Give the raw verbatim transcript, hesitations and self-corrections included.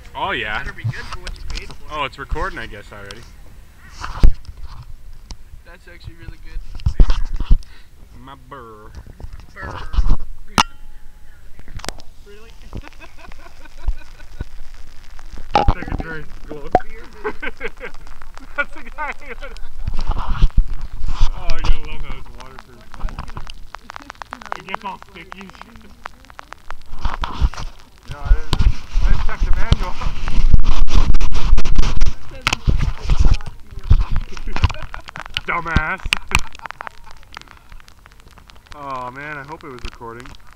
Oh yeah. Better be good for what you paid for. Oh, it's recording, I guess, already. That's actually really good. My burr. Burr. Really? Take a drink. That's the guy. Oh, you gotta love how it's waterproof. It gets all sticky. Yeah, I didn't, I didn't check the manual. Dumbass. Oh man, I hope it was recording.